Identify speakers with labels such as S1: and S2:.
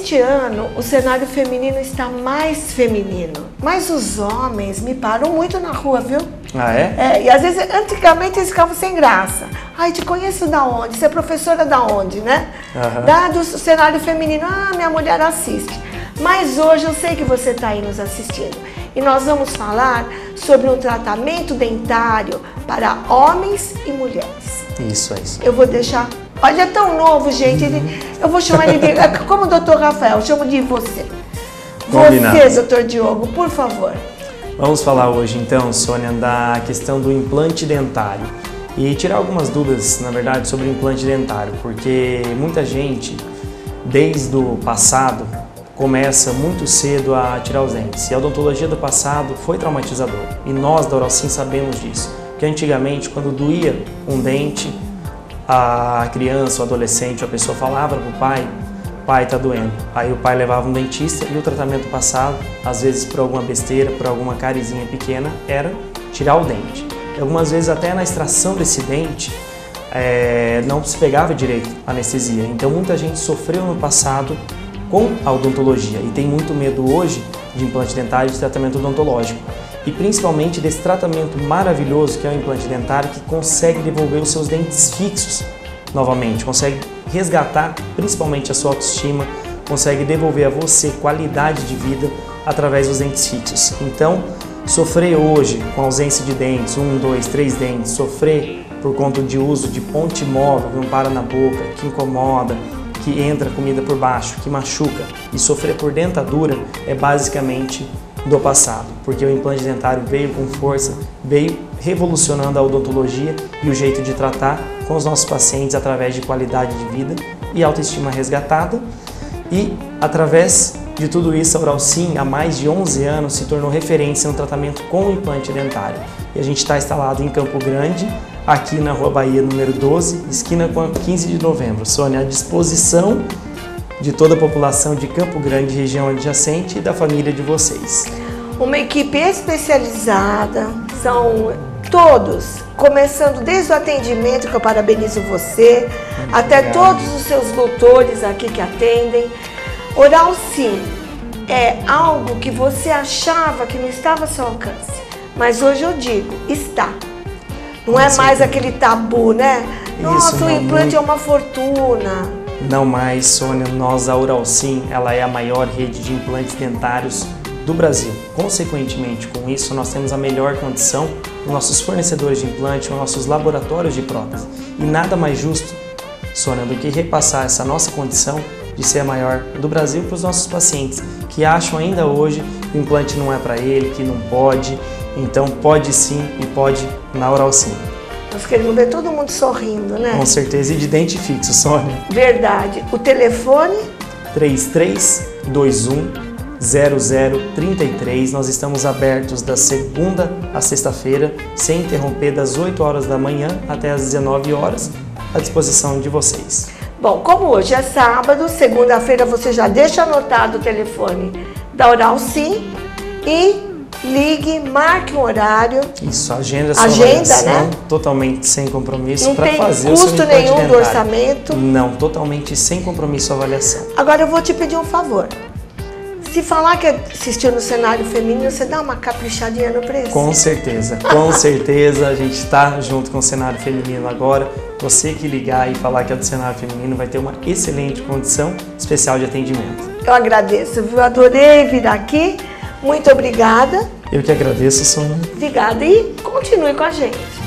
S1: Este ano o cenário feminino está mais feminino, mas os homens me param muito na rua, viu?
S2: Ah, é?
S1: E às vezes, antigamente eles ficavam sem graça. Ai, te conheço da onde? Você é professora da onde, né? Do cenário feminino. Ah, minha mulher assiste. Mas hoje eu sei que você está aí nos assistindo. E nós vamos falar sobre um tratamento dentário para homens e mulheres.
S2: Isso, é isso.
S1: Eu vou deixar... Olha, é tão novo, gente. Eu vou chamar ele de... Como o doutor Rafael, eu chamo de você.
S2: Combinado.
S1: Você, doutor Diogo, por favor.
S2: Vamos falar hoje, então, Sônia, da questão do implante dentário. E tirar algumas dúvidas, na verdade, sobre o implante dentário. Porque muita gente, desde o passado, começa muito cedo a tirar os dentes. E a odontologia do passado foi traumatizadora. E nós, da Oral Sim, sabemos disso. Porque antigamente, quando doía um dente, a criança, o adolescente, a pessoa falava para o pai tá doendo. Aí o pai levava um dentista e o tratamento passado, às vezes por alguma besteira, por alguma carizinha pequena, era tirar o dente. E algumas vezes até na extração desse dente não se pegava direito a anestesia. Então muita gente sofreu no passado com a odontologia e tem muito medo hoje de implante dentário e de tratamento odontológico. E principalmente desse tratamento maravilhoso que é o implante dentário, que consegue devolver os seus dentes fixos novamente, consegue resgatar principalmente a sua autoestima, consegue devolver a você qualidade de vida através dos dentes fixos. Então, sofrer hoje com ausência de dentes, 1, 2, 3 dentes, sofrer por conta de uso de ponte móvel que não para na boca, que incomoda, que entra comida por baixo, que machuca, e sofrer por dentadura é basicamente do passado, porque o implante dentário veio com força, veio revolucionando a odontologia e o jeito de tratar com os nossos pacientes através de qualidade de vida e autoestima resgatada. E através de tudo isso, a Oral Sim, há mais de 11 anos, se tornou referência no tratamento com implante dentário. E a gente está instalado em Campo Grande, aqui na Rua Bahia, número 12, esquina com a 15 de novembro. Sônia, à disposição de toda a população de Campo Grande, região adjacente e da família de vocês.
S1: Uma equipe especializada, são todos, começando desde o atendimento, que eu parabenizo você, até todos os seus doutores aqui que atendem. Oral Sim é algo que você achava que não estava ao seu alcance, mas hoje eu digo, está. Não é mais aquele tabu, né? Nossa, o implante é uma fortuna.
S2: Não mais, Sônia, nós, a Oral Sim, ela é a maior rede de implantes dentários do Brasil. Consequentemente, com isso, nós temos a melhor condição nos nossos fornecedores de implante, nos nossos laboratórios de prótese. E nada mais justo, Sônia, do que repassar essa nossa condição de ser a maior do Brasil para os nossos pacientes, que acham ainda hoje que o implante não é para ele, que não pode. Então, pode sim e pode na Oral Sim.
S1: Nós queremos ver todo mundo sorrindo, né?
S2: Com certeza, e de dente fixo, Sônia.
S1: Verdade. O telefone?
S2: 3321-0033. Nós estamos abertos da segunda à sexta-feira, sem interromper, das 8 horas da manhã até as 19 horas, à disposição de vocês.
S1: Bom, como hoje é sábado, segunda-feira você já deixa anotado o telefone da Oral Sim e ligue, marque um horário.
S2: Isso, agenda sua avaliação, né? Totalmente sem compromisso para fazer o seu implante dentário.
S1: Não tem custo nenhum do orçamento?
S2: Não, totalmente sem compromisso a avaliação.
S1: Agora eu vou te pedir um favor. Se falar que assistiu no cenário feminino, você dá uma caprichadinha no preço?
S2: Com certeza, a gente está junto com o cenário feminino agora. Você que ligar e falar que é do cenário feminino vai ter uma excelente condição especial de atendimento.
S1: Eu agradeço, viu? Adorei vir aqui. Muito obrigada.
S2: Eu que agradeço, Sônia.
S1: Obrigada e continue com a gente.